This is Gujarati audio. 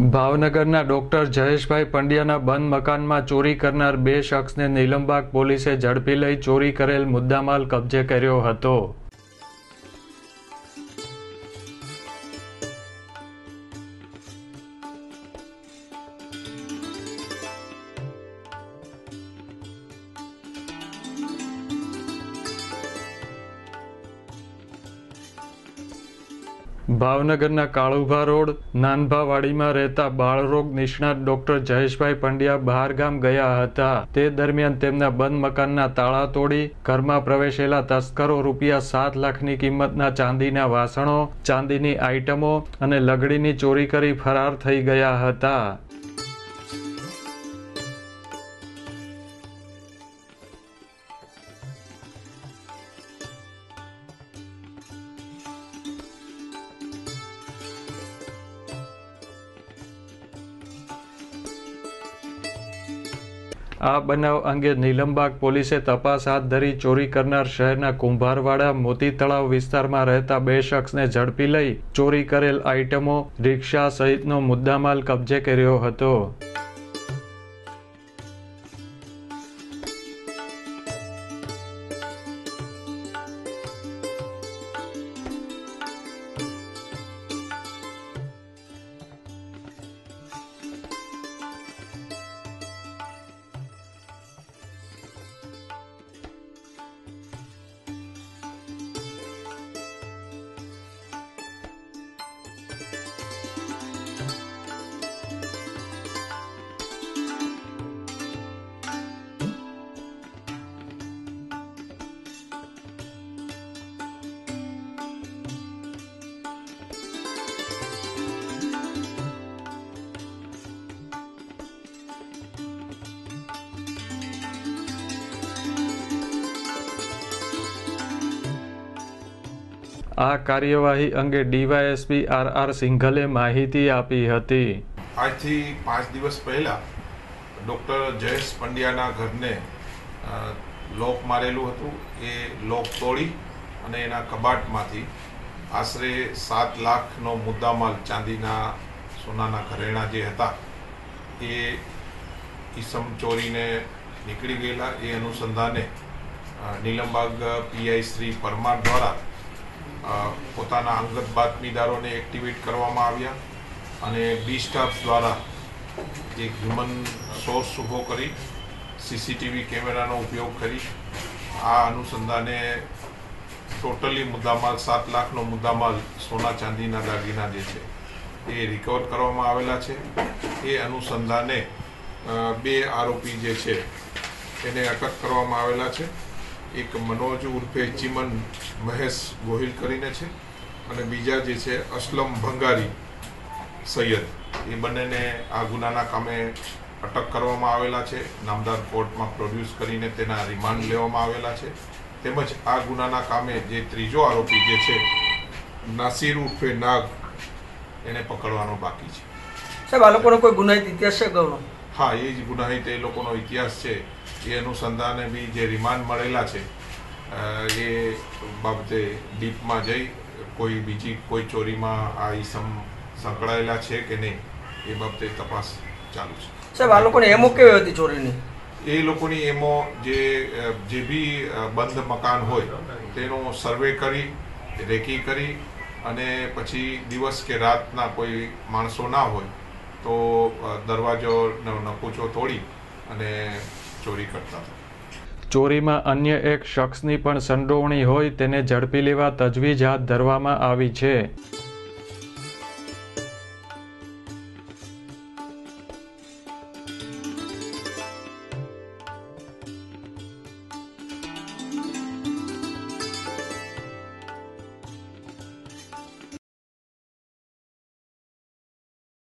ભાવનગરના ડોક્ટર જયેશભાઈ પંડ્યાના બંધ મકાનમાં ચોરી કરનાર બે શખ્સને નીલમબાગ પોલીસે ઝડપી લઈ ચોરી કરેલ મુદ્દામાલ કબજે કર્યો હતો। ભાવનગરના કાળુભા રોડ નાનભાવાડીમાં રહેતા બાળરોગ નિષ્ણાત ડોક્ટર જયેશભાઈ પંડ્યા બહારગામ ગયા હતા। તે દરમિયાન તેમના બંધ મકાનના તાળા તોડી ઘરમાં પ્રવેશેલા તસ્કરો ₹7 લાખની કિંમતના ચાંદીના વાસણો, ચાંદીની આઇટમો અને લગડીની ચોરી કરી ફરાર થઈ ગયા હતા। આ બનાવ અંગે નીલમબાગ પોલીસે તપાસ હાથ ધરી ચોરી કરનાર શહેરના કુંભારવાડા મોતી તળાવ વિસ્તારમાં રહેતા બે શખ્સને ઝડપી લઈ ચોરી કરેલ આઇટમો, રિક્ષા સહિતનો મુદ્દામાલ કબજે કર્યો હતો। આ કાર્યવાહી અંગે ડીવાયએસપી આર સિંઘલે માહિતી આપી હતી। આજથી 5 દિવસ પહેલા ડોક્ટર જયેશ પંડ્યાના ઘરને લોક મારેલું હતું। એ લોક તોડી અને એના કબાટમાંથી આશરે 7 લાખનો મુદ્દામાલ ચાંદીના સોનાના ઘરેણા જે હતા એ ઈસમ ચોરીને નીકળી ગયેલા। એ અનુસંધાને નીલમબાગ પીઆઈ શ્રી પરમાર દ્વારા પોતાના અંગત બાતમીદારોને એક્ટિવેટ કરવામાં આવ્યા અને ડી સ્ટાફ દ્વારા એક હ્યુમન સોર્સ ઊભો કરી સીસીટીવી કેમેરાનો ઉપયોગ કરી આ અનુસંધાને ટોટલી મુદ્દામાલ 7 લાખનો મુદ્દામાલ સોના ચાંદીના દાગીના જે છે એ રિકવર કરવામાં આવેલા છે। એ અનુસંધાને બે આરોપી જે છે એને અટક કરવામાં આવેલા છે। એક મનોજ ઉર્ફે ચીમન મહેશ ગોહિલ કરીને છે અને બીજા જે છે અસલમ ભંગારી સૈયદ, એ બંનેને આ ગુનાના કામે અટક કરવામાં આવેલા છે। નામદાર કોર્ટમાં પ્રોડ્યુસ કરીને તેના રિમાન્ડ લેવામાં આવેલા છે। તેમજ આ ગુનાના કામે જે ત્રીજો આરોપી જે છે નાસિર ઉર્ફે નાગ, એને પકડવાનો બાકી છે। સાહેબ, આ લોકોનો કોઈ ગુનાહિત ઇતિહાસ છે? હા, એ જ ગુનાહિત એ લોકોનો ઇતિહાસ છે। એ અનુસંધાને બી જે રિમાન્ડ મળેલા છે એ બાબતે ડીપમાં જઈ બીજી કોઈ ચોરીમાં આ ઈસમ સંકળાયેલા છે કે નહીં એ બાબતે તપાસ ચાલુ છે। સાહેબ, આ લોકોની એમો કેવી હતી ચોરીની? એ લોકોની એમો જે બી બંધ મકાન હોય તેનો સર્વે કરી, રેકી કરી અને પછી દિવસ કે રાતના કોઈ માણસો ના હોય તો દરવાજો નકુચો તોડી અને ચોરી કરતા હતા। ચોરીમાં અન્ય એક શખ્સની પણ સંડોવણી હોય તેને ઝડપી લેવા તજવીજ હાથ ધરવામાં આવી છે।